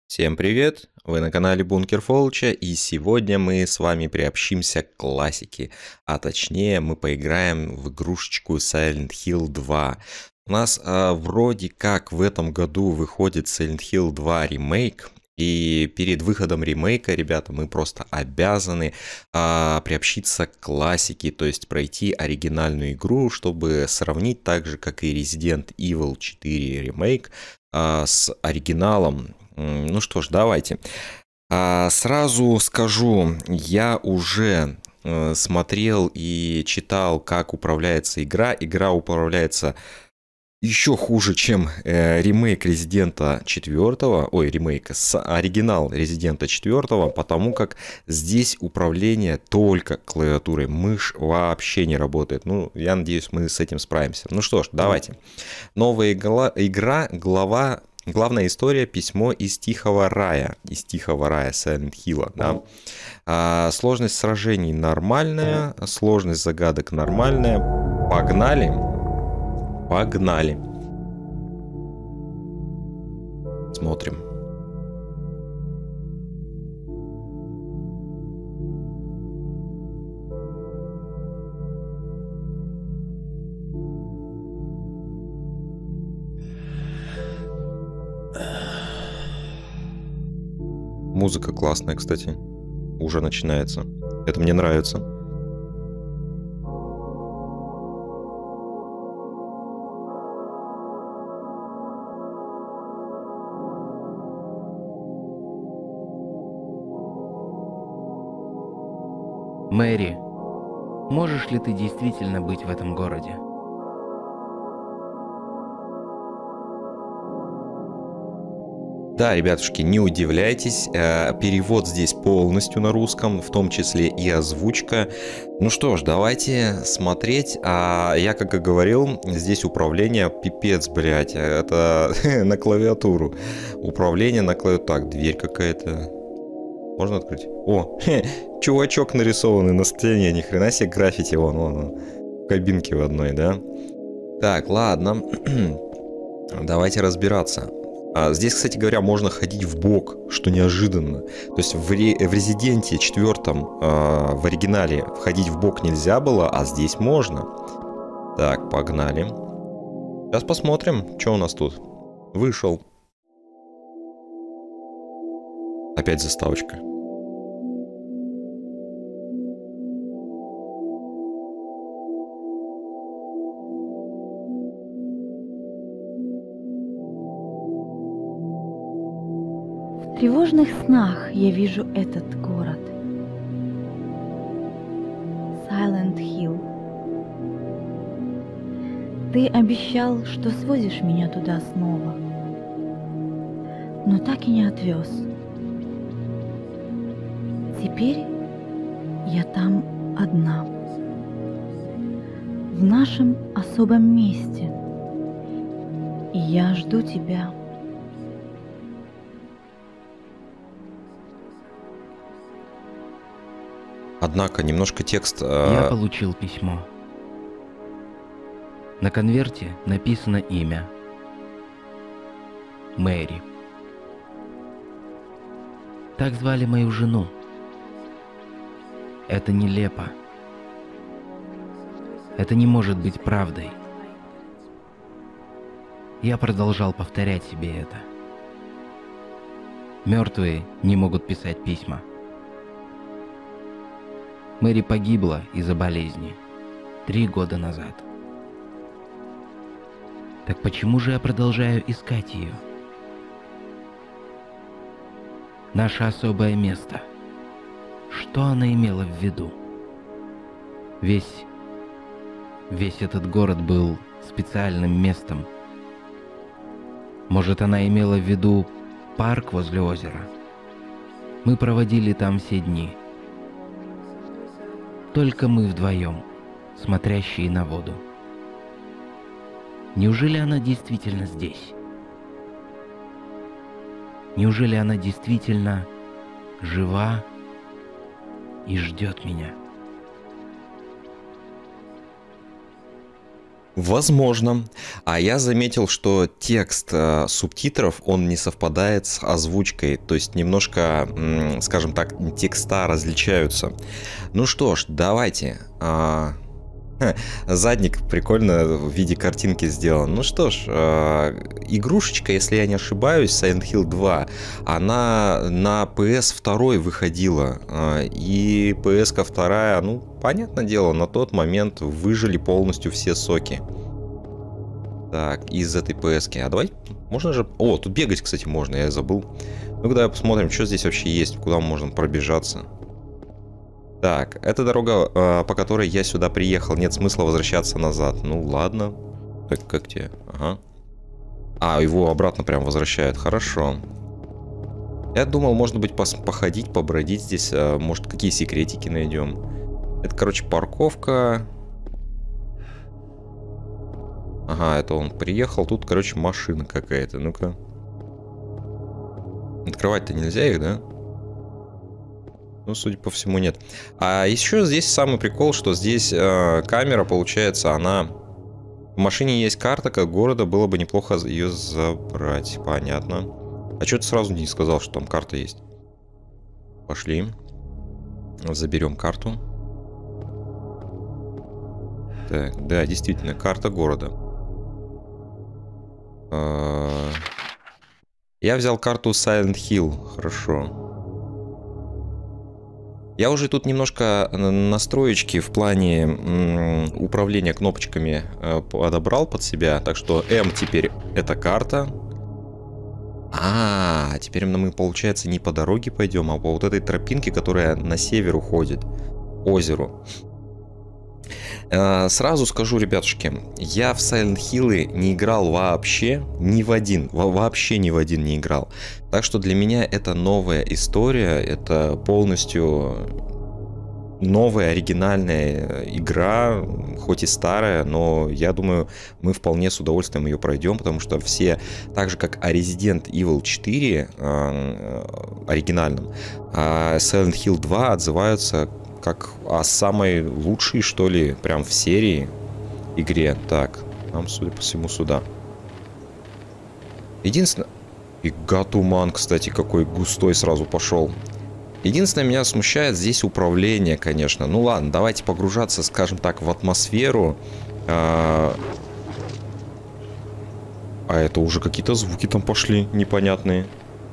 Всем привет! Вы на канале Бункер Фолча, и сегодня мы с вами приобщимся к классике, а точнее мы поиграем в игрушечку Silent Hill 2. У нас вроде как в этом году выходит Silent Hill 2 ремейк, и перед выходом ремейка, ребята, мы просто обязаны приобщиться к классике, то есть пройти оригинальную игру, чтобы сравнить так же, как и Resident Evil 4 ремейк, с оригиналом. Ну что ж, давайте. Сразу скажу, я уже смотрел и читал, как управляется игра. Игра управляется еще хуже, чем ремейк Резидента 4, ремейк с оригинал Резидента 4, потому как здесь управление только клавиатурой, мышь вообще не работает. Ну, я надеюсь, мы с этим справимся. Ну что ж, давайте. Новая игра, главная история, письмо из Тихого Рая. Из Тихого Рая Silent Hill, да. Сложность сражений нормальная, сложность загадок нормальная. Погнали. Погнали. Смотрим. Музыка классная, кстати. Уже начинается. Это мне нравится. Мэри, можешь ли ты действительно быть в этом городе? Да, ребятушки, не удивляйтесь, перевод здесь полностью на русском, в том числе и озвучка. Ну что ж, давайте смотреть. Я, как и говорил, здесь управление пипец, блядь, это на клавиатуру. Управление на клавиатуру. Так, дверь какая-то. Можно открыть? О, чувачок нарисованный на стене, ни хрена себе граффити, вон, в кабинке в одной, да? Так, ладно, давайте разбираться. Здесь, кстати говоря, можно ходить в бок, что неожиданно. То есть в Резиденте 4 в оригинале входить в бок нельзя было, а здесь можно. Так, погнали. Сейчас посмотрим, что у нас тут. Вышел. Опять заставочка. В тревожных снах я вижу этот город. Silent Hill. Ты обещал, что свозишь меня туда снова, но так и не отвез. Теперь я там одна, в нашем особом месте, и я жду тебя. Однако, немножко текст... Я получил письмо. На конверте написано имя. Мэри. Так звали мою жену. Это нелепо. Это не может быть правдой. Я продолжал повторять себе это. Мертвые не могут писать письма. Мэри погибла из-за болезни 3 года назад. Так почему же я продолжаю искать ее? Наше особое место. Что она имела в виду? Весь этот город был специальным местом. Может, она имела в виду парк возле озера? Мы проводили там все дни. Только мы вдвоем, смотрящие на воду. Неужели она действительно здесь? Неужели она действительно жива и ждет меня? Возможно. А я заметил, что текст субтитров, он не совпадает с озвучкой. То есть немножко, скажем так, текста различаются. Ну что ж, давайте. Задник прикольно в виде картинки сделан. Ну что ж, игрушечка, если я не ошибаюсь, Silent Hill 2, она на PS2 выходила. И PS2, ну, понятное дело, на тот момент выжили полностью все соки. Так, из этой PS-ки. А давай, можно же... О, тут бегать, кстати, можно, я забыл. Ну-ка, давай посмотрим, что здесь вообще есть, куда можно пробежаться. Так, это дорога, по которой я сюда приехал. Нет смысла возвращаться назад. Ну, ладно. Так, как тебе? Ага. А, его обратно прям возвращают. Хорошо. Я думал, может быть, походить, побродить здесь. Может, какие секретики найдем. Это, короче, парковка. Ага, это он приехал. Тут, короче, машина какая-то. Ну-ка. Открывать-то нельзя их, да? Ну, судя по всему, нет. А еще здесь самый прикол, что здесь камера, получается, она... В машине есть карта как города, было бы неплохо ее забрать. Понятно. А что ты сразу не сказал, что там карта есть? Пошли. Заберем карту. Так, да, действительно, карта города. Я взял карту Silent Hill. Хорошо. Я уже тут немножко настроечки в плане управления кнопочками подобрал под себя. Так что М теперь это карта. А, теперь мы, получается, не по дороге пойдем, а по вот этой тропинке, которая на север уходит. Озеру. Сразу скажу, ребятушки, я в Silent Hill не играл вообще ни в один. Вообще ни в один не играл. Так что для меня это новая история. Это полностью новая, оригинальная игра. Хоть и старая, но я думаю, мы вполне с удовольствием ее пройдем. Потому что все, так же как о Resident Evil 4 оригинальном, Silent Hill 2 отзываются как о самой лучшей, что ли, прям в серии игре. Так, нам, судя по всему, сюда. Единственное... Фига туман, кстати, какой густой сразу пошел. Единственное, меня смущает здесь управление, конечно. Ну ладно, давайте погружаться, скажем так, в атмосферу. А это уже какие-то звуки там пошли непонятные.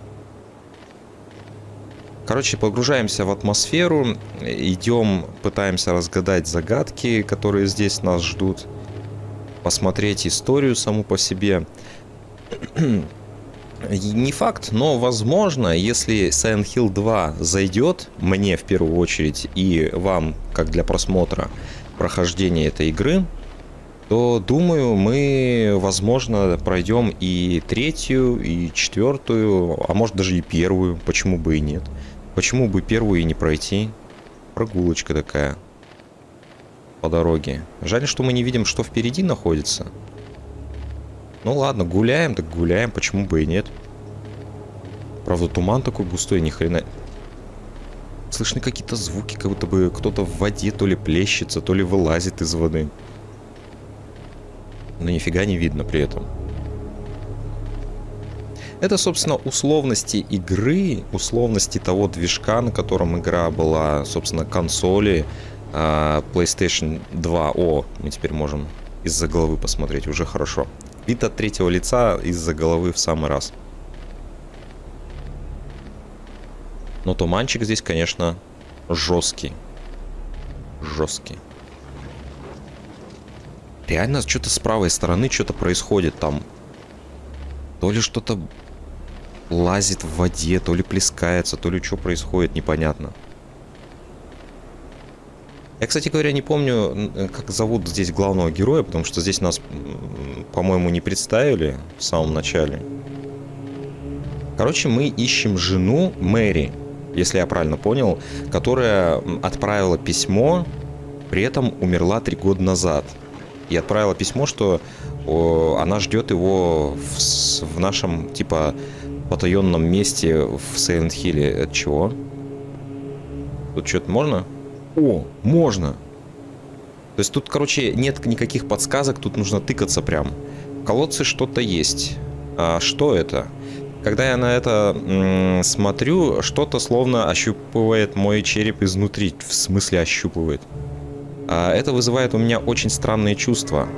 Короче, погружаемся в атмосферу, идем, пытаемся разгадать загадки, которые здесь нас ждут, посмотреть историю саму по себе. Не факт, но возможно, если Silent Hill 2 зайдет, мне в первую очередь, и вам, как для просмотра прохождения этой игры, то, думаю, мы, возможно, пройдем и третью, и четвертую, а может даже и первую, почему бы и нет. Почему бы первую и не пройти? Прогулочка такая по дороге. Жаль, что мы не видим, что впереди находится. Ну ладно, гуляем, так гуляем, почему бы и нет. Правда, туман такой густой, ни хрена. Слышны какие-то звуки, как будто бы кто-то в воде то ли плещется, то ли вылазит из воды. Но нифига не видно при этом. Это, собственно, условности игры, условности того движка, на котором игра была, собственно, консоли PlayStation 2. О, мы теперь можем из-за головы посмотреть, уже хорошо. Вид от третьего лица из-за головы в самый раз. Но туманчик здесь, конечно, жесткий. Жесткий. Реально, что-то с правой стороны что-то происходит там. То ли что-то лазит в воде, то ли плескается, то ли что происходит, непонятно. Я, кстати говоря, не помню, как зовут здесь главного героя, потому что здесь нас, по-моему, не представили в самом начале. Короче, мы ищем жену Мэри, если я правильно понял, которая отправила письмо, при этом умерла 3 года назад. И отправила письмо, что она ждет его в нашем, типа, потаенном месте в Silent Hill. Это чего? Тут что-то можно? О, можно! То есть тут, короче, нет никаких подсказок, тут нужно тыкаться прям. В колодце что-то есть. А что это? Когда я на это смотрю, что-то словно ощупывает мой череп изнутри. В смысле ощупывает. Это вызывает у меня очень странные чувства.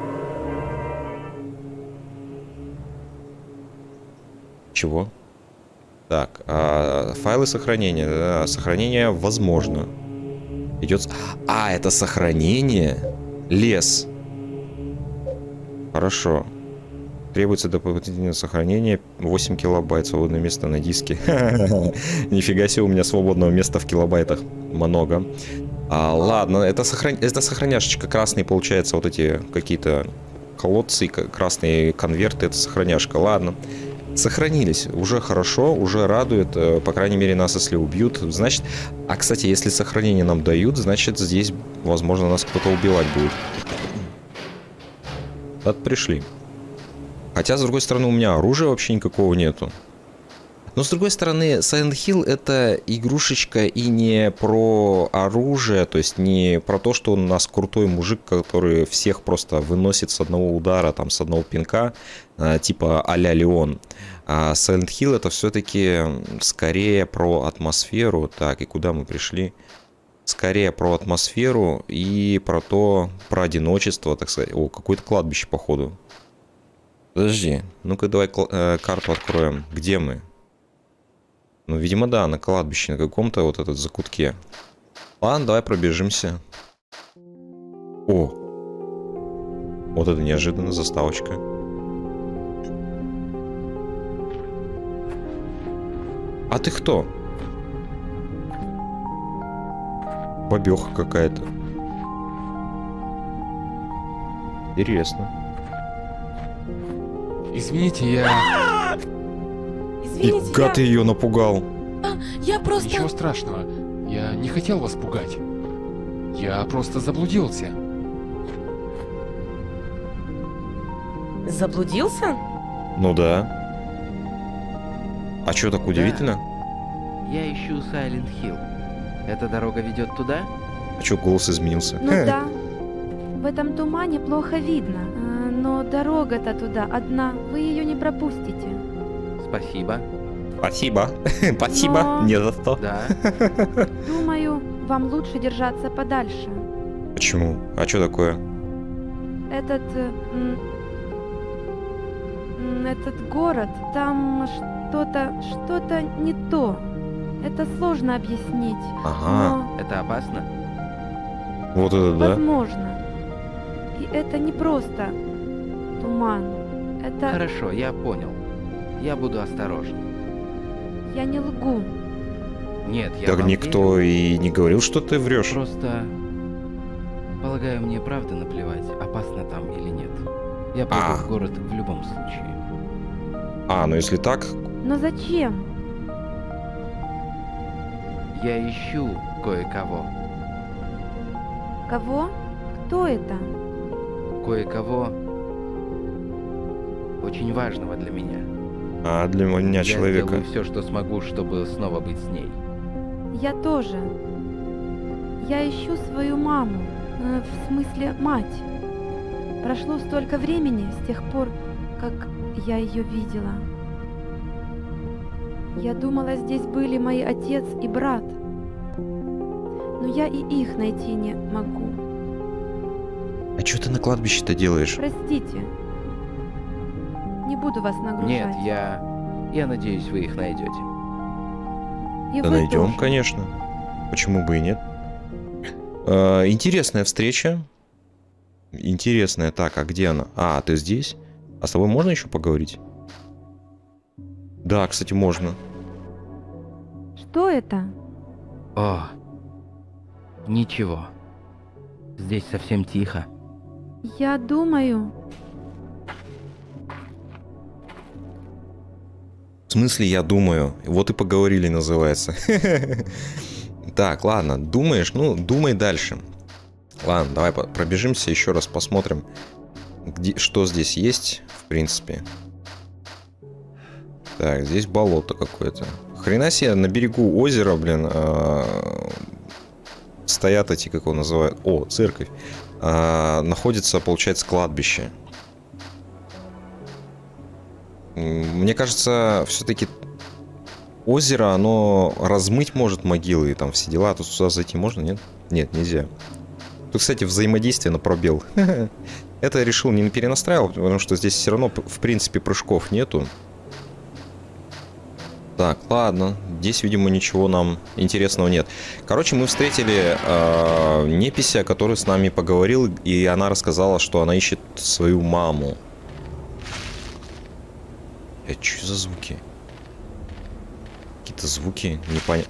Чего? Так, файлы сохранения. Да, сохранение возможно. Идет... это сохранение? Лес. Хорошо. Требуется дополнительное сохранение 8 килобайт. Свободное место на диске. Нифига себе, у меня свободного места в килобайтах много. Ладно, это сохраняшечка. Красные, получается, вот эти какие-то колодцы, красные конверты. Это сохраняшка. Ладно. Сохранились. Уже хорошо, уже радует. По крайней мере, нас если убьют, значит... кстати, если сохранение нам дают, значит, здесь, возможно, нас кто-то убивать будет. Вот пришли. Хотя, с другой стороны, у меня оружия вообще никакого нету. Но, с другой стороны, Silent Hill — это игрушечка и не про оружие, то есть не про то, что у нас крутой мужик, который всех просто выносит с одного удара, там, с одного пинка, типа а-ля Леон. А Silent Hill — это все-таки скорее про атмосферу. Так, и куда мы пришли? Скорее про атмосферу и про одиночество, так сказать. О, какое-то кладбище, походу. Подожди, ну-ка давай карту откроем. Где мы? Ну, видимо, да, на кладбище, на каком-то вот этот закутке. Ладно, давай пробежимся. О! Вот это неожиданно, заставочка. А ты кто? Бабёха какая-то. Интересно. Извините, я... Извините, Фига ты ее напугал. я просто... Ничего страшного. Я не хотел вас пугать. Я просто заблудился. Заблудился? Ну да. А что так удивительно? Я ищу Silent Hill. Эта дорога ведет туда? А что голос изменился? Ну да, в этом тумане плохо видно, но дорога-то туда одна, вы ее не пропустите. Спасибо. Спасибо. Спасибо. Но- Не за что. Да. Думаю, вам лучше держаться подальше. Почему? А что такое? Этот город, там что-то не то. Это сложно объяснить. Ага. Но Это опасно? Вот это да. возможно. И это не просто туман. Это Хорошо, я понял. Я буду осторожен. я не лгу. Нет, я Так вам никто верю. и не говорил, что ты врешь. Просто... Полагаю, мне правда наплевать, опасно там или нет. Я пойду в город в любом случае. Ну если так, Но зачем? Я ищу кое-кого. Кого? Кто это? Кое-кого очень важного для меня. для меня Я человека. сделаю все, что смогу, чтобы снова быть с ней. Я тоже. Я ищу свою маму. В смысле, мать. Прошло столько времени с тех пор, как я ее видела. Я думала, здесь были мои отец и брат. Но я и их найти не могу. А что ты на кладбище-то делаешь? Простите. Не буду вас нагружать. Нет, я надеюсь, вы их найдете. И Да вы найдем, тоже. конечно. Почему бы и нет? Интересная встреча. Интересная. Так, а где она? Ты здесь? А с тобой можно еще поговорить? Да, кстати, можно. Что это? О, ничего. Здесь совсем тихо. Я думаю... В смысле, я думаю. Вот и поговорили, называется. Так, ладно, думаешь? Ну, думай дальше. Ладно, давай пробежимся, еще раз посмотрим, что здесь есть, в принципе. Так, здесь болото какое-то. Хрена себе, на берегу озера, блин, стоят эти, как его называют? О, церковь. находится, получается, кладбище. Мне кажется, все-таки озеро, оно размыть может могилы и там все дела. А тут сюда зайти можно, нет? Нет, нельзя. Тут, кстати, взаимодействие на пробел. Это я решил не перенастраивать, потому что здесь все равно, в принципе, прыжков нету. Так, ладно. Здесь, видимо, ничего нам интересного нет. Короче, мы встретили непися, который с нами поговорил, и она рассказала, что она ищет свою маму. Это что за звуки? Какие-то звуки непонятные.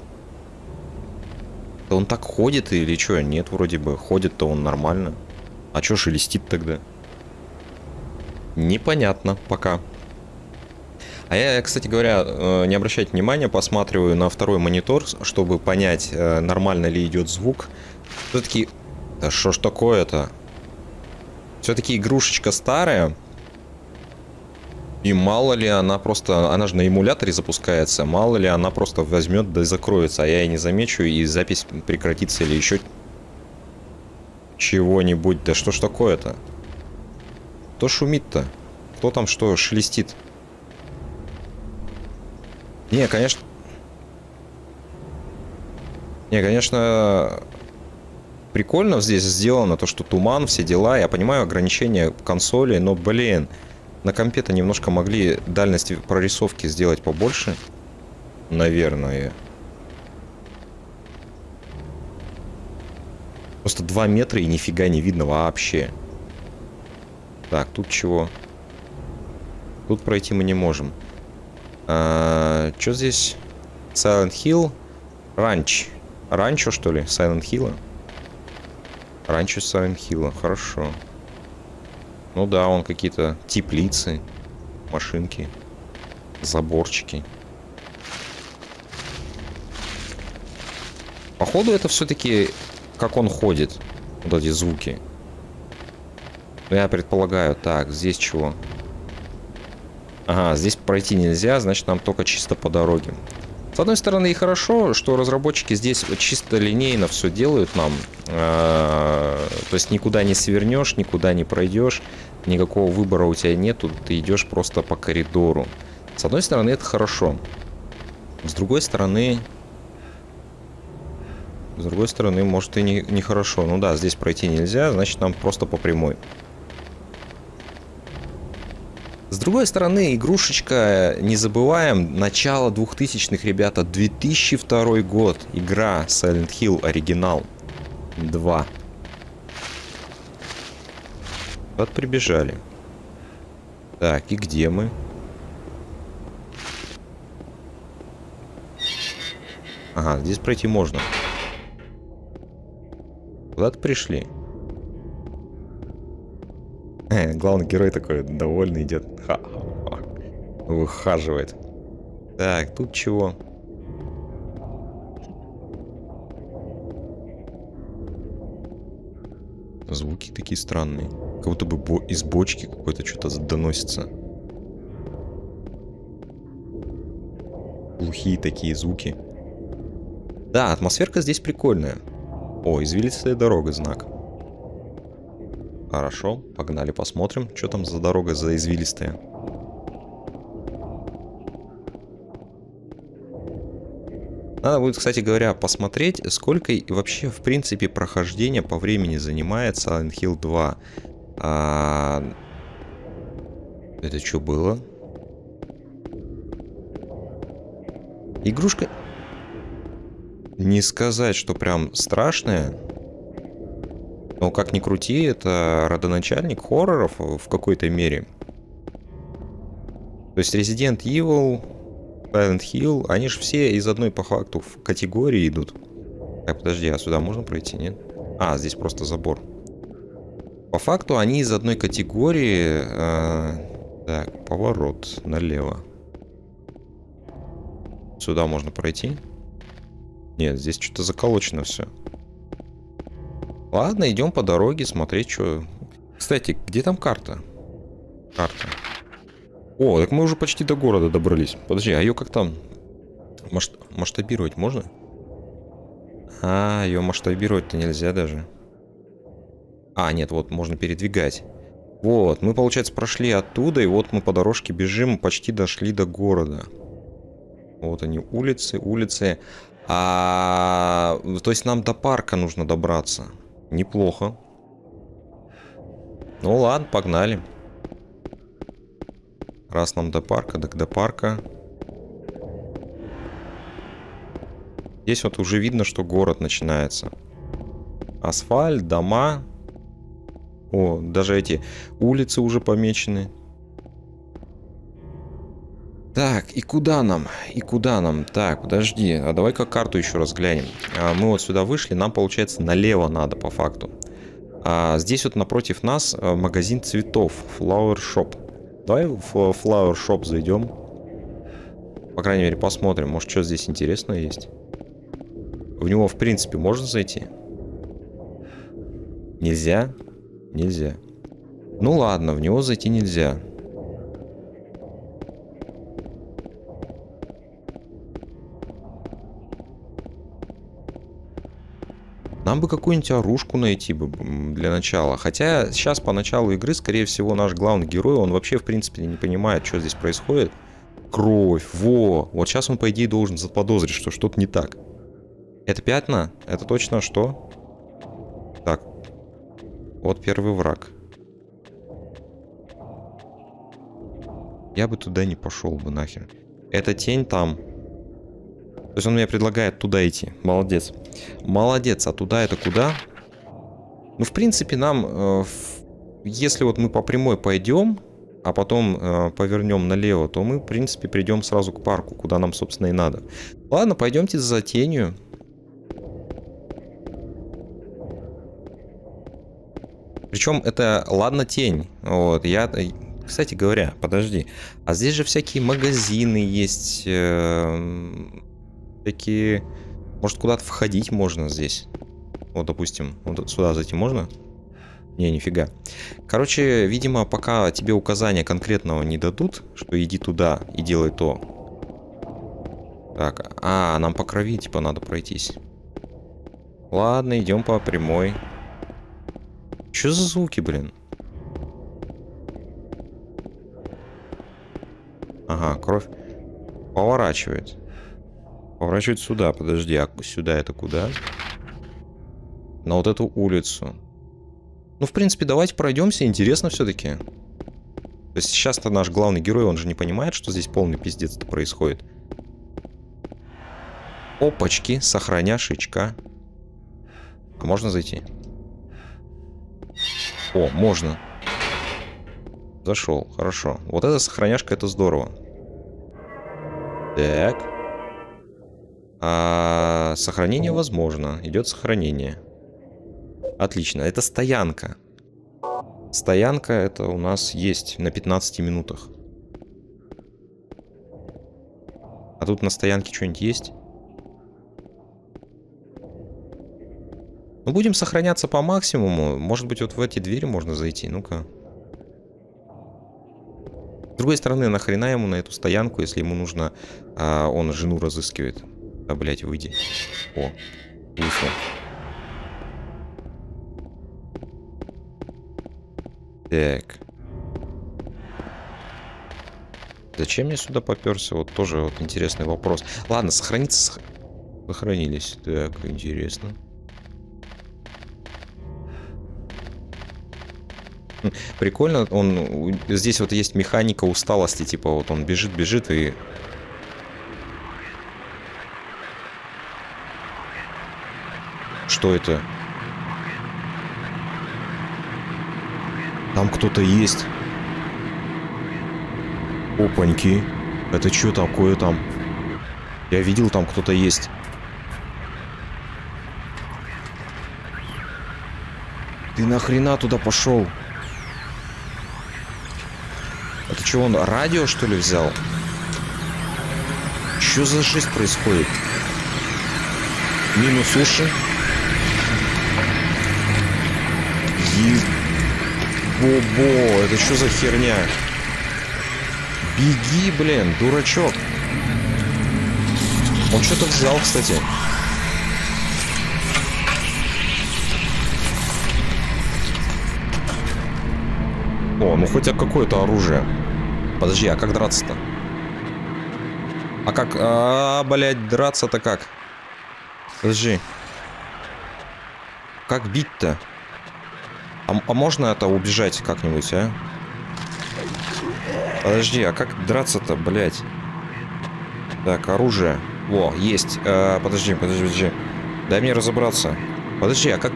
Он так ходит или что? Нет, вроде бы. Ходит-то он нормально. А что шелестит тогда? Непонятно пока. А я, кстати говоря, не обращайте внимания, посматриваю на второй монитор, чтобы понять, нормально ли идет звук. Все-таки... Да что ж такое-то? Все-таки игрушечка старая. И мало ли она просто... Она же на эмуляторе запускается. Мало ли она просто возьмет да и закроется. А я и не замечу, и запись прекратится или еще чего-нибудь. Да что ж такое-то? Кто шумит-то? Кто там что шелестит? Не, конечно... Не, конечно... Прикольно здесь сделано то, что туман, все дела. Я понимаю ограничения консоли, но, блин... На компе-то немножко могли дальность прорисовки сделать побольше. Наверное. Просто 2 метра и нифига не видно вообще. Так, тут чего? Тут пройти мы не можем. Что здесь? Silent Hill. Ранч. Ранчо, что ли? Silent Hill? Ранчо Silent Hill. Хорошо. Ну да, он какие-то теплицы, машинки, заборчики. Походу это все-таки как он ходит, вот эти звуки. Я предполагаю. Так, здесь чего? Ага, здесь пройти нельзя, значит нам только чисто по дороге. С одной стороны и хорошо, что разработчики здесь чисто линейно все делают нам. То есть никуда не свернешь, никуда не пройдешь, никакого выбора у тебя нету, ты идешь просто по коридору. С одной стороны это хорошо. С другой стороны, может и не хорошо. Ну да, здесь пройти нельзя, значит нам просто по прямой. С другой стороны, игрушечка, не забываем, начало 2000-х, ребята, 2002 год. Игра Silent Hill Оригинал 2. Вот прибежали. Так, и где мы? Ага, здесь пройти можно. Куда-то пришли. Главный герой такой довольный идет. Выхаживает. Так, тут чего? Звуки такие странные. Как будто бы из бочки какой-то что-то доносится. Глухие такие звуки. Да, атмосферка здесь прикольная. О, извилистая дорога, знак. Хорошо, погнали посмотрим, что там за дорога за извилистая. Надо будет, кстати говоря, посмотреть, сколько вообще, в принципе, прохождения по времени занимает Silent Hill 2. Это что было? Игрушка... Не сказать, что прям страшная. Но как ни крути, это родоначальник хорроров в какой-то мере. То есть Resident Evil, Silent Hill, они же все из одной по факту категории идут. Так, подожди, а сюда можно пройти, нет? А, здесь просто забор. По факту они из одной категории. Так, поворот налево. Сюда можно пройти? Нет, здесь что-то заколочено все. Ладно, идем по дороге смотреть, что... Кстати, где там карта? Карта. О, так мы уже почти до города добрались. Подожди, а ее как там масштабировать можно? А, ее масштабировать-то нельзя даже. А, нет, вот можно передвигать. Вот, мы, получается, прошли оттуда, и вот мы по дорожке бежим, почти дошли до города. Вот они, улицы, улицы. То есть нам до парка нужно добраться. Неплохо. Ну ладно, погнали. Раз нам до парка, так до парка. Здесь вот уже видно, что город начинается. Асфальт, дома. О, даже эти улицы уже помечены. Так, и куда нам? И куда нам? Так, подожди, а давай-ка карту еще раз глянем. Мы вот сюда вышли, нам, получается, налево надо по факту. Здесь вот напротив нас магазин цветов, Flower Shop. Давай в Flower Shop зайдем. По крайней мере, посмотрим, может, что здесь интересное есть. В него, в принципе, можно зайти? Нельзя? Нельзя. Ну ладно, в него зайти нельзя. Нам бы какую-нибудь оружку найти бы для начала. Хотя сейчас по началу игры, скорее всего, наш главный герой, он вообще, в принципе, не понимает, что здесь происходит. Кровь, во! Вот сейчас он, по идее, должен заподозрить, что что-то не так. Это пятна? Это точно что? Так. Вот первый враг. Я бы туда не пошел бы нахер. Эта тень там. То есть он мне предлагает туда идти. Молодец. Молодец. А туда это куда? Ну, в принципе, нам... если вот мы по прямой пойдем, а потом повернем налево, то мы, в принципе, придем сразу к парку, куда нам, собственно, и надо. Ладно, пойдемте за тенью. Причем это, ладно, тень. Вот, я... Кстати говоря, подожди. А здесь же всякие магазины есть. Такие... Может, куда-то входить можно здесь? Вот, допустим, вот сюда зайти можно? Не, нифига. Короче, видимо, пока тебе указания конкретного не дадут, что иди туда и делай то. Так, нам по крови, типа, надо пройтись. Ладно, идем по прямой. Что за звуки, блин? Ага, кровь поворачивает. Поворачивает сюда, подожди, а сюда это куда? На вот эту улицу. Ну, в принципе, давайте пройдемся, интересно все-таки. То есть сейчас-то наш главный герой, он же не понимает, что здесь полный пиздец-то происходит. Опачки, сохраняшечка. А можно зайти? О, можно. Зашел, хорошо. Вот эта сохраняшка, это здорово. Так. Сохранение возможно. Идет сохранение. Отлично. Это стоянка. Стоянка это у нас есть на 15 минутах. А тут на стоянке что-нибудь есть? Ну, будем сохраняться по максимуму. Может быть, вот в эти двери можно зайти. Ну-ка. С другой стороны, нахрена ему на эту стоянку, если ему нужно... он жену разыскивает. Да, блядь, выйди. О, вышел. Так. Зачем я сюда попёрся? Вот тоже вот интересный вопрос. Ладно, сохраниться... Сохранились. Так, интересно. Прикольно, он... Здесь вот есть механика усталости, типа вот он бежит и... Что это? Там кто-то есть. Опаньки. Это что такое там? Я видел, там кто-то есть. Ты нахрена туда пошел? Это что, он радио, что ли, взял? Что за жесть происходит? Минус уши. Бобо, это что за херня? Беги, блин, дурачок. Он что-то взял, кстати. О, ну хотя какое-то оружие. Подожди, а как драться-то? А как... блядь, драться-то как? Подожди. Как бить-то? А можно это убежать как-нибудь, а? Подожди, а как драться-то, блядь? Так, оружие. Во, есть. Подожди. Дай мне разобраться. Подожди, а как...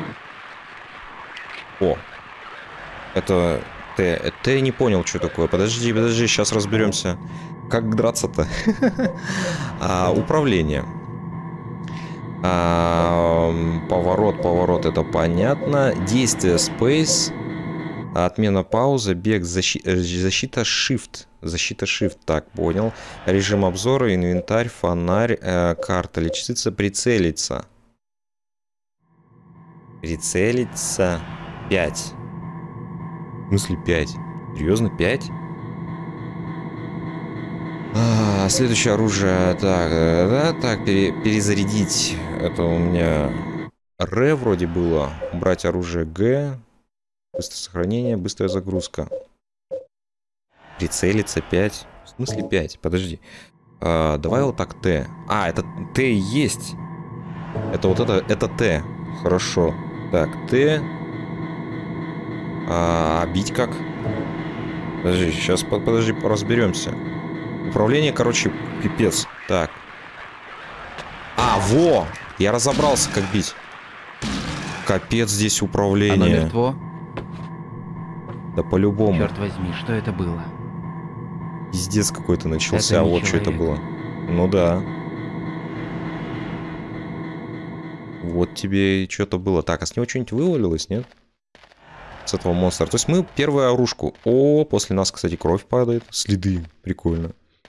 О. Это... Ты не понял, что такое. Подожди, сейчас разберемся. Как драться-то? Управление. Поворот, это понятно. Действие Space. Отмена паузы, бег, защита Shift. Защита Shift, так, понял. Режим обзора, инвентарь, фонарь, карта, лечиться, прицелиться. Прицелиться 5. В смысле 5? Серьезно, 5? Следующее оружие. Так, перезарядить. Это у меня Р вроде было. Убрать оружие Г. Быстрое сохранение, быстрая загрузка. Прицелиться 5. В смысле 5? Подожди. Давай вот так Т. Это Т есть. Это вот это Т. Хорошо. Так, Т. Бить как? Подожди, сейчас подожди, разберемся. Управление, короче, пипец. Так. Во! Я разобрался, как бить. Капец, здесь управление. Оно мертво? Да по-любому. Черт возьми, что это было? Пиздец какой-то начался. Это не Вот что это было. Ну да. Вот тебе что-то было. Так, а с него что-нибудь вывалилось, нет? С этого монстра. То есть мы первую оружку. О, после нас, кстати, кровь падает. Следы. Прикольно.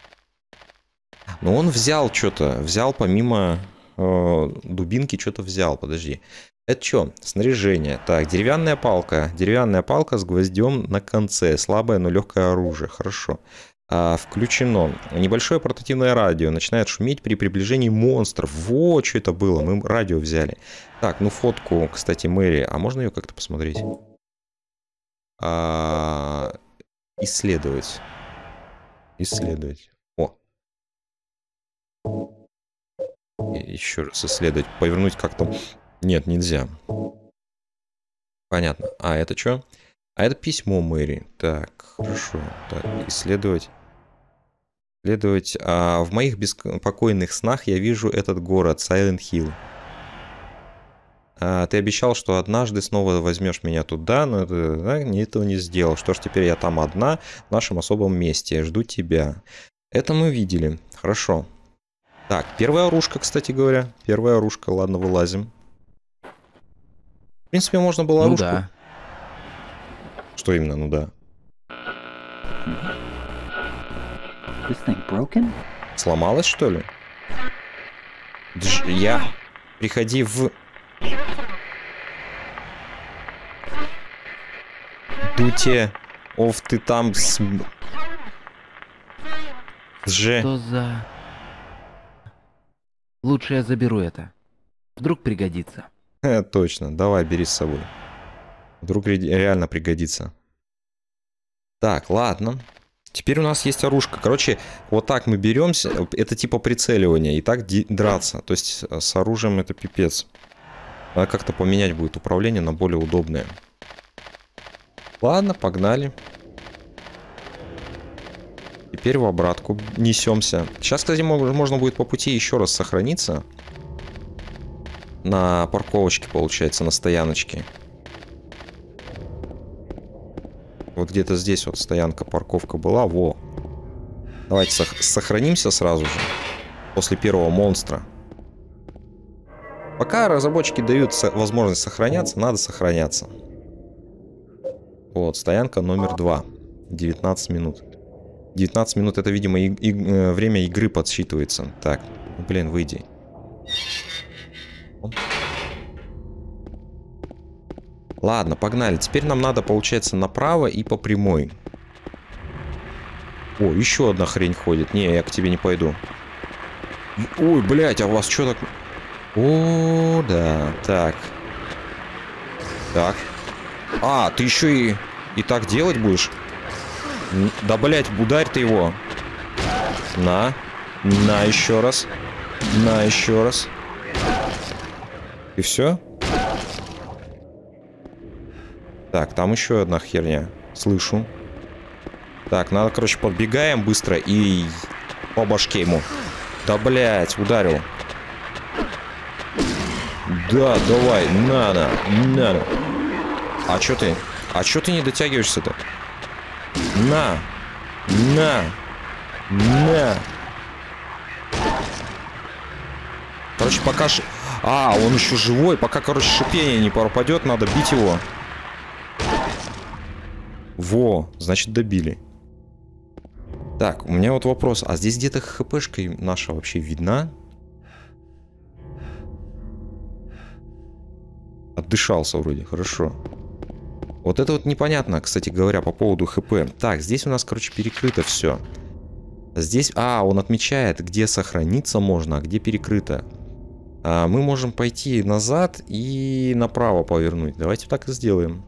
Но он взял что-то. Взял помимо дубинки что-то взял. Подожди. Это что? Снаряжение. Так, деревянная палка. Деревянная палка с гвоздем на конце. Слабое, но легкое оружие. Хорошо. Включено. Небольшое портативное радио. Начинает шуметь при приближении монстров. Вот что это было. Мы радио взяли. Так, ну фотку, кстати, Мэри. А можно ее как-то посмотреть? Исследовать. Исследовать. О. Еще раз исследовать. Повернуть как-то... Нет, нельзя. Понятно. Это что? Это письмо Мэри. Так, хорошо. Так, исследовать. Исследовать. В моих беспокойных снах я вижу этот город, Silent Hill. Ты обещал, что однажды снова возьмешь меня туда, но этого не сделал. Что ж, теперь я там одна, в нашем особом месте. Жду тебя. Это мы видели. Хорошо. Так, первая оружка, кстати говоря. Первая оружка. Ладно, вылазим. В принципе, можно было оружку. Да. Что именно? Ну да. Сломалась, что ли? Приходи в... Дуте. Ты там с... Что за... Лучше я заберу это. Вдруг пригодится. Точно. Давай, бери с собой. Вдруг реально пригодится. Так, ладно. Теперь у нас есть оружка. Короче, вот так мы беремся. Это типа прицеливания. И так драться. То есть с оружием это пипец. Надо как-то поменять будет управление на более удобное. Ладно, погнали. Теперь в обратку несемся. Сейчас, кстати, можно будет по пути еще раз сохраниться. На парковочке, получается, на стояночке. Вот где-то здесь вот стоянка, парковка была. Во. Давайте сохранимся сразу же. После первого монстра. Пока разработчики дают возможность сохраняться, надо сохраняться. Вот, стоянка номер 2. 19 минут. 19 минут это, видимо, время игры подсчитывается. Так, блин, выйди. Ладно, погнали. Теперь нам надо, получается, направо и по прямой. О, еще одна хрень ходит. Не, я к тебе не пойду. Ой, блядь, а у вас что так... О, да, так. Так. Ты еще и... И так делать будешь? Да, блять, ударь ты его. На еще раз. На еще раз. И все? Так, там еще одна херня. Слышу. Так, надо, короче, подбегаем быстро и по башке ему. Да, блять, ударил. Да, давай, надо. А чё ты? А чё ты не дотягиваешься-то? На. Короче, пока... А, он еще живой. Пока, короче, шипение не пропадет, надо бить его. Во, значит, добили. Так, у меня вот вопрос. А здесь где-то хпшка наша вообще видна? Отдышался вроде, хорошо. Вот это вот непонятно, кстати говоря, по поводу хп. Так, здесь у нас, короче, перекрыто все. Здесь... А, он отмечает, где сохраниться можно, а где перекрыто. Мы можем пойти назад и направо повернуть. Давайте так и сделаем.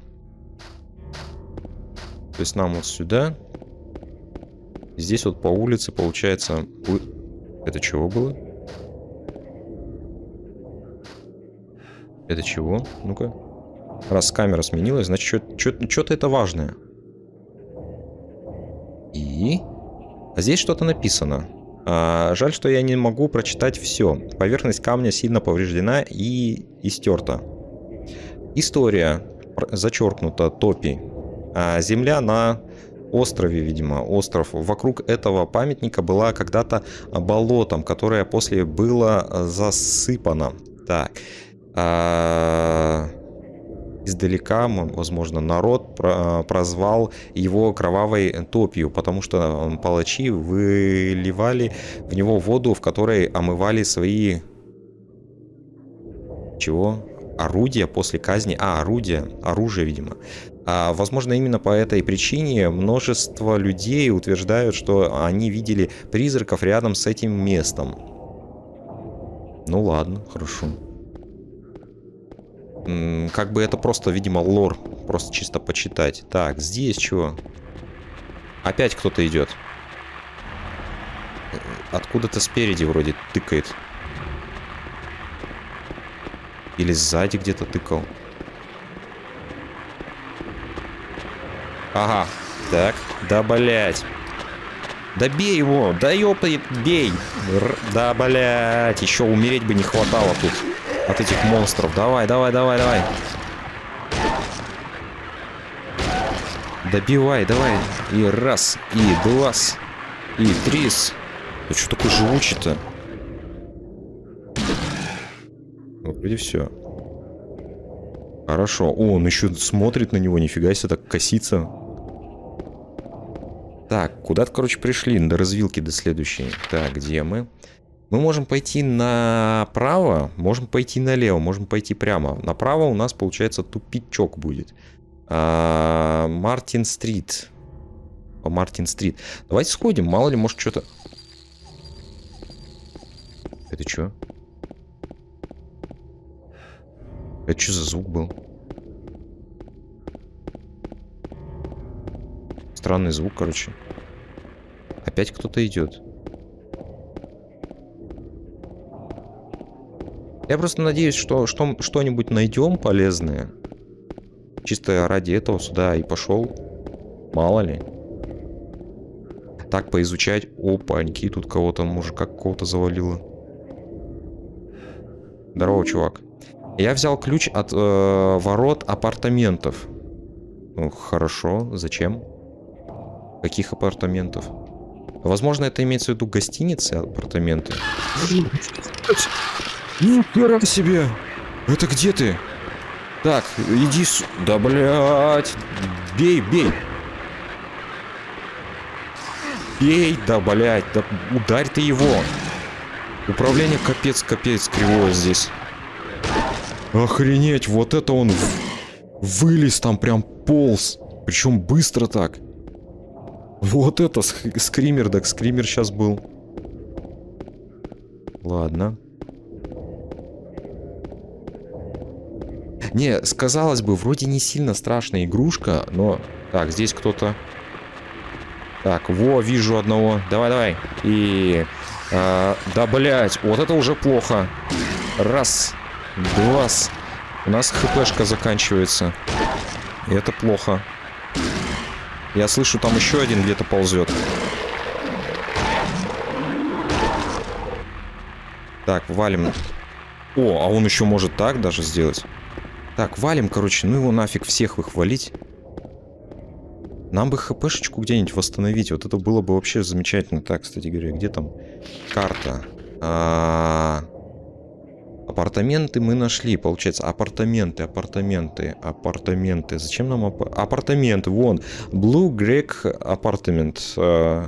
То есть нам вот сюда. Здесь вот по улице, получается... Это чего было? Это чего? Ну-ка. Раз камера сменилась, значит, что-то это важное. И... А здесь что-то написано. Жаль, что я не могу прочитать все. Поверхность камня сильно повреждена и истерта. История. Зачеркнута. Топи. Земля на острове, видимо. Остров. Вокруг этого памятника была когда-то болотом, которое после было засыпано. Так. Издалека, возможно, народ прозвал его кровавой топью, потому что палачи выливали в него воду, в которой омывали свои... Чего? Орудия после казни? Орудие, видимо. Возможно, именно по этой причине множество людей утверждают, что они видели призраков рядом с этим местом. Ну ладно, хорошо. Как бы это просто, видимо, лор. Просто чисто почитать. Так, здесь чего? Опять кто-то идет. Откуда-то спереди вроде тыкает. Или сзади где-то тыкал. Ага. Так. Да, блять. Да бей его. Да ёпта, бей. Да, блять. Еще умереть бы не хватало тут. От этих монстров. Давай. Добивай, давай. И раз, и два, и три. Да что такое живучий-то? Вроде все. Хорошо. О, он еще смотрит на него. Нифига себе, так косится. Так, куда-то, короче, пришли. До развилки, до следующей. Так, где мы? Мы можем пойти направо, можем пойти налево, можем пойти прямо. Направо у нас, получается, тупичок будет. Мартин-стрит. По Мартин-стрит. Давайте сходим, мало ли, может, что-то... Это что? Это что за звук был? Странный звук, короче. Опять кто-то идет. Я просто надеюсь, что что-нибудь найдем полезное. Чисто ради этого сюда и пошел. Мало ли. Так, поизучать. Опаньки, тут кого-то, мужика какого-то завалило. Здорово, чувак. Я взял ключ от ворот апартаментов. Ну, хорошо. Зачем? Каких апартаментов? Возможно, это имеется в виду гостиницы, апартаменты. Нихера себе! Это где ты? Так, иди сюда. Да, блядь. Бей. Бей, да, блядь. Да ударь ты его. Управление капец кривое здесь. Охренеть, вот это он вылез там, прям полз. Причем быстро так. Вот это скример, так скример сейчас был. Ладно. Не, казалось бы, вроде не сильно страшная игрушка, но... Так, здесь кто-то... Так, во, вижу одного. Давай. И... да, блядь, вот это уже плохо. Раз, два. У нас хпшка заканчивается. И это плохо. Я слышу, там еще один где-то ползет. Так, валим. О, а он еще может так даже сделать. Так, валим, короче, ну его нафиг всех выхвалить. Нам бы хпшечку где-нибудь восстановить. Вот это было бы вообще замечательно. Так, кстати говоря, где там карта? Апартаменты мы нашли, получается. Апартаменты. Зачем нам апартаменты? Вон. Blue Greek Apartment.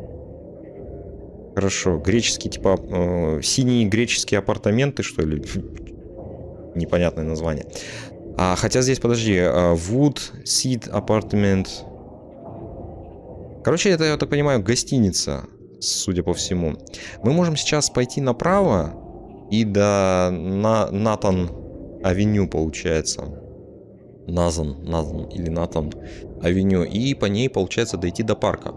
Хорошо. Греческие, типа, синие греческие апартаменты, что ли? Непонятное название. Хотя здесь, подожди. Wood Seed Apartment. Короче, это, я так понимаю, гостиница, судя по всему. Мы можем сейчас пойти направо и до Натан Авеню, получается. Назан или Натан Авеню. И по ней, получается, дойти до парка.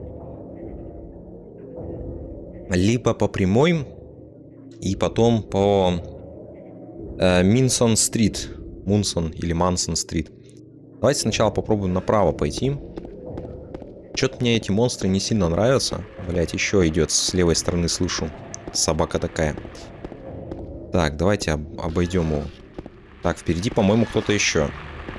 Либо по прямой, и потом по Минсон-стрит. Мунсон или Мансон-стрит. Давайте сначала попробуем направо пойти. Что-то мне эти монстры не сильно нравятся. Блять, еще идет с левой стороны, слышу. Собака такая. Так, давайте обойдем его. Так, впереди, по-моему, кто-то еще.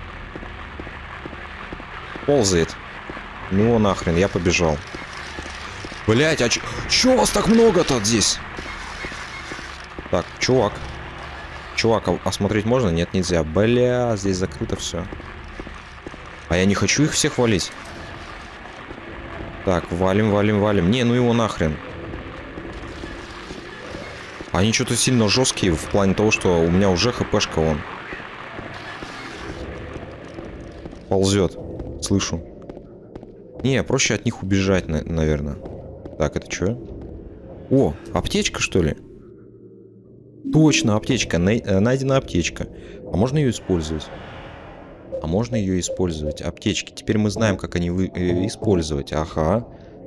Ползает. Ну нахрен, я побежал. Блять, а чё вас так много-то здесь? Так, чувак. Чувак, осмотреть можно? Нет, нельзя. Бля, здесь закрыто все. А я не хочу их всех валить. Так, валим. Не, ну его нахрен. Они что-то сильно жесткие в плане того, что у меня уже хпшка вон. Ползет. Слышу. Не, проще от них убежать, наверное. Так, это что? О, аптечка, что ли? Точно, аптечка. Найдена аптечка. А можно ее использовать? Аптечки. Теперь мы знаем, как они использовать. Ага.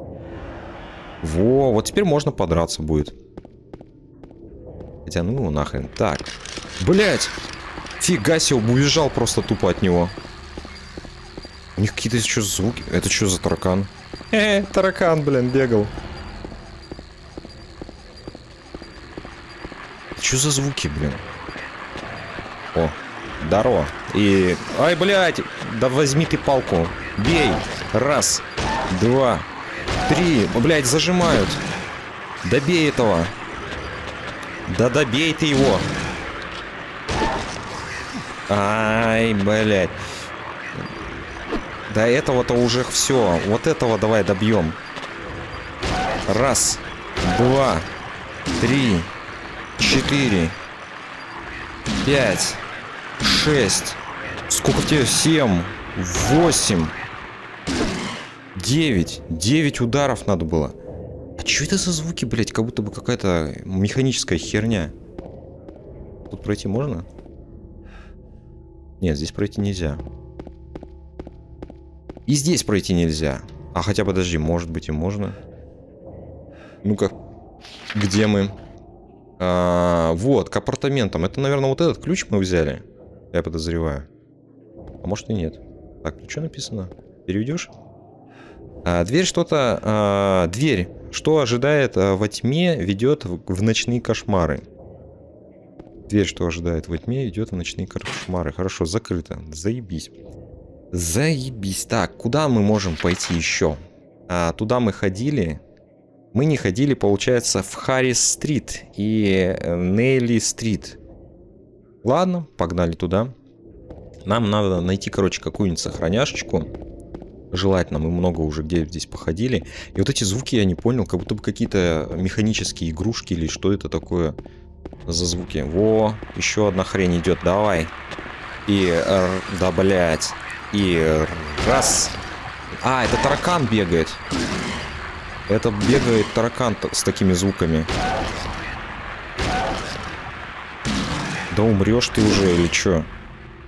Во, вот теперь можно подраться будет. Хотя, ну его нахрен. Так. Блять! Фига себе, убежал просто тупо от него. У них какие-то еще звуки. Это что за таракан? Таракан, блин, бегал. Что за звуки, блин? О, здорово. И... Ай, блядь! Да возьми ты палку. Бей. Раз, два, три. Блядь, зажимают. Добей этого. Да добей ты его. Ай, блядь. До этого-то уже все. Вот этого давай добьем. Раз, два, три, 4, 5, 6. Сколько тебе? 7, 8, 9. 9 ударов надо было. А что это за звуки, блядь? Как будто бы какая-то механическая херня. Тут пройти можно? Нет, здесь пройти нельзя. И здесь пройти нельзя. А хотя, подожди, может быть и можно. Ну-ка, где мы? Вот, к апартаментам. Это, наверное, вот этот ключ мы взяли. Я подозреваю. А может и нет. Так, ну что написано? Переведешь? Дверь что-то... дверь. Что ожидает во тьме, ведет в ночные кошмары. Дверь, что ожидает во тьме, ведет в ночные кошмары. Хорошо, закрыто. Заебись. Заебись. Так, куда мы можем пойти еще? Туда мы ходили. Мы не ходили, получается, в Харрис-стрит и Нейли-стрит. Ладно, погнали туда. Нам надо найти, короче, какую-нибудь сохраняшечку. Желательно, мы много уже где здесь походили. И вот эти звуки я не понял, как будто бы какие-то механические игрушки или что это такое за звуки. Во, еще одна хрень идет, давай. И, да, блять. И раз. Это таракан бегает. Это бегает таракан с такими звуками. Да умрешь ты уже или чё?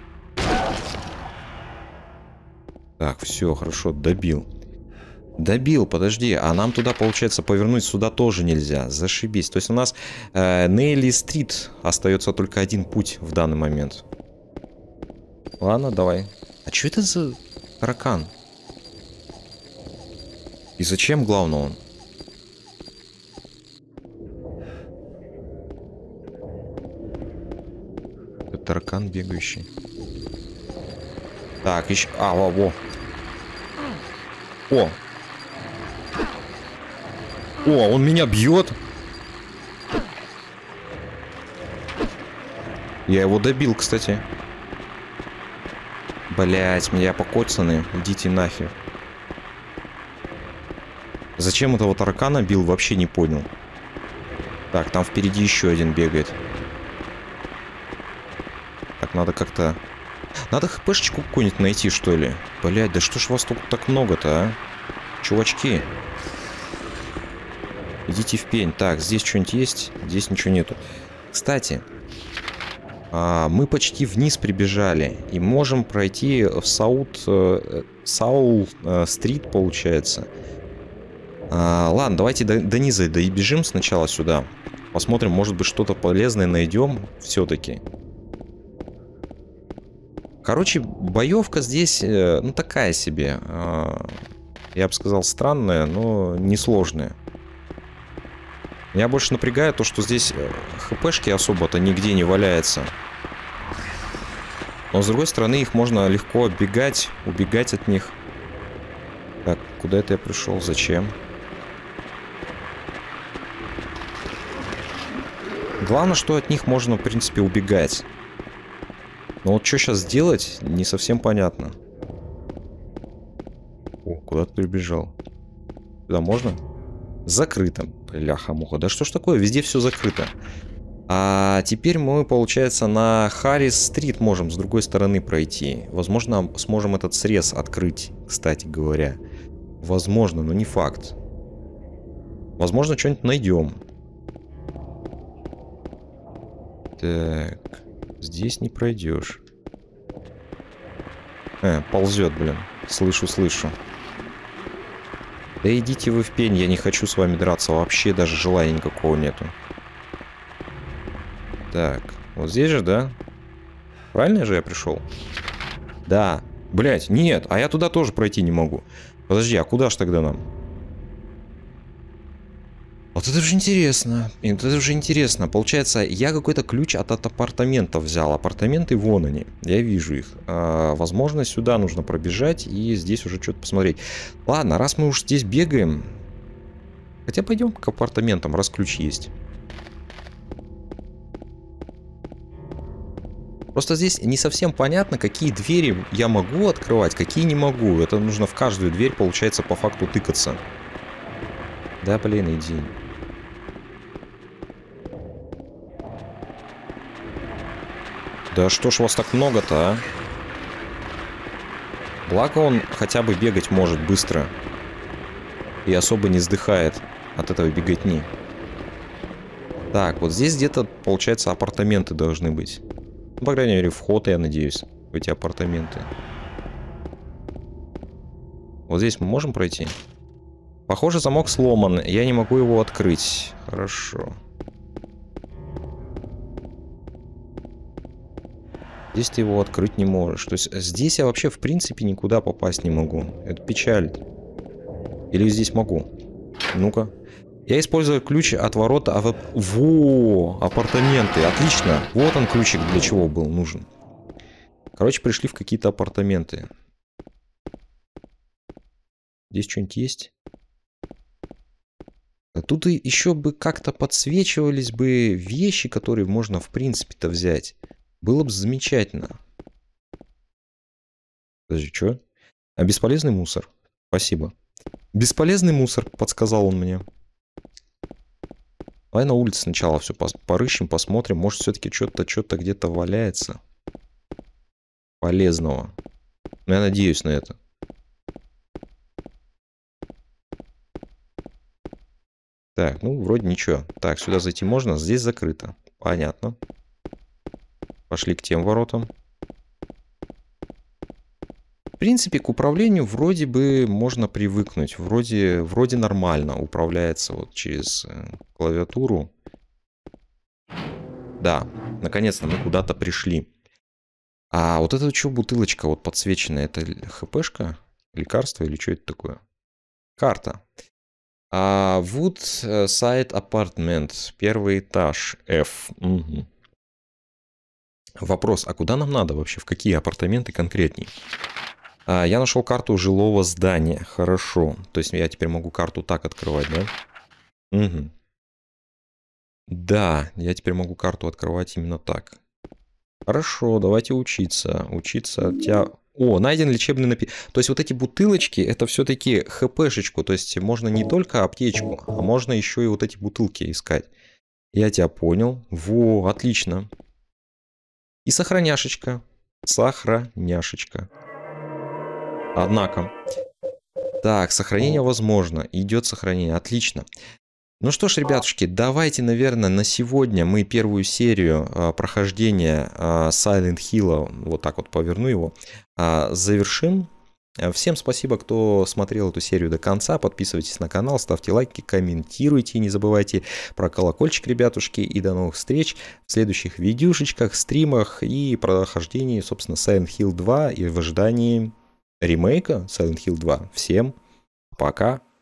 Так, все, хорошо, добил. Добил, подожди, а нам туда, получается, повернуть сюда тоже нельзя. Зашибись. То есть у нас Нейли-стрит остается только один путь в данный момент. Ладно, давай. А что это за таракан? И зачем, главное, он? Это таракан бегающий. Так, еще... во. О! О, он меня бьет. Я его добил, кстати. Блять, меня покоцаны. Идите нахер. Зачем этого таракана бил, вообще не понял. Так, там впереди еще один бегает. Так, надо как-то... Надо хпшечку какую-нибудь найти, что ли. Блять, да что ж вас тут так много-то, а? Чувачки. Идите в пень. Так, здесь что-нибудь есть? Здесь ничего нету. Кстати, мы почти вниз прибежали. И можем пройти в Саул-стрит, получается. Ладно, давайте до низа добежим сначала сюда. Посмотрим, может быть, что-то полезное найдем все-таки. Короче, боевка здесь, ну, такая себе. Я бы сказал, странная, но несложная. Меня больше напрягает то, что здесь хпшки особо-то нигде не валяются. Но, с другой стороны, их можно легко оббегать, убегать от них. Так, куда это я пришел? Зачем? Главное, что от них можно, в принципе, убегать. Но вот что сейчас делать, не совсем понятно. О, куда ты прибежал? Сюда можно? Закрыто. Бляха-муха. Да что ж такое? Везде все закрыто. А теперь мы, получается, на Харрис-стрит можем с другой стороны пройти. Возможно, сможем этот срез открыть, кстати говоря. Возможно, но не факт. Возможно, что-нибудь найдем. Так. Здесь не пройдешь. Ползет, блин. Слышу. Да идите вы в пень, я не хочу с вами драться. Вообще даже желания никакого нету. Так, вот здесь же, да? Правильно же я пришел? Да. Блять, нет, а я туда тоже пройти не могу. Подожди, а куда ж тогда нам? Вот это же интересно. Это же интересно. Получается, я какой-то ключ от апартаментов взял. Апартаменты вон они. Я вижу их. Возможно, сюда нужно пробежать и здесь уже что-то посмотреть. Ладно, раз мы уж здесь бегаем. Хотя пойдем к апартаментам, раз ключ есть. Просто здесь не совсем понятно, какие двери я могу открывать, какие не могу. Это нужно в каждую дверь, получается, по факту тыкаться. Да, блин, иди. Да что ж вас так много-то, а? Благо он хотя бы бегать может быстро. И особо не сдыхает от этого беготни. Так, вот здесь где-то, получается, апартаменты должны быть. Ну, по крайней мере, вход, я надеюсь, в эти апартаменты. Вот здесь мы можем пройти? Похоже, замок сломан. Я не могу его открыть. Хорошо. Здесь ты его открыть не можешь. То есть здесь я вообще в принципе никуда попасть не могу. Это печаль. Или здесь могу? Ну-ка. Я использую ключ от ворота. Во! Апартаменты. Отлично. Вот он ключик, для чего был нужен. Короче, пришли в какие-то апартаменты. Здесь что-нибудь есть? А тут и еще бы как-то подсвечивались бы вещи, которые можно в принципе-то взять. Было бы замечательно. Подожди, что? А бесполезный мусор. Спасибо. Бесполезный мусор, подсказал он мне. Давай на улице сначала все порыщем, посмотрим. Может, все-таки что-то где-то валяется. Полезного. Но я надеюсь на это. Так, ну, вроде ничего. Так, сюда зайти можно, здесь закрыто. Понятно. Пошли к тем воротам. В принципе, к управлению вроде бы можно привыкнуть. Вроде нормально управляется вот через клавиатуру. Да, наконец-то мы куда-то пришли. А вот это что, бутылочка вот подсвеченная? Это хпшка? Лекарство или что это такое? Карта. Woodside Apartment. Первый этаж. F. Угу. Вопрос, а куда нам надо вообще? В какие апартаменты конкретней? Я нашел карту жилого здания. Хорошо. То есть я теперь могу карту так открывать, да? Угу. Да, я теперь могу карту открывать именно так. Хорошо, давайте учиться. Учиться от тебя... О, найден лечебный напиток. То есть вот эти бутылочки, это все-таки хпшечку. То есть можно не только аптечку, а можно еще и вот эти бутылки искать. Я тебя понял. Во, отлично. И сохраняшечка. Сохраняшечка. Однако. Так, сохранение возможно. Идет сохранение. Отлично. Ну что ж, ребятушки, давайте, наверное, на сегодня мы первую серию прохождения Silent Hill, вот так вот поверну его, завершим. Всем спасибо, кто смотрел эту серию до конца. Подписывайтесь на канал, ставьте лайки, комментируйте. Не забывайте про колокольчик, ребятушки. И до новых встреч в следующих видюшечках, стримах и прохождении, собственно, Silent Hill 2 и в ожидании ремейка Silent Hill 2. Всем пока!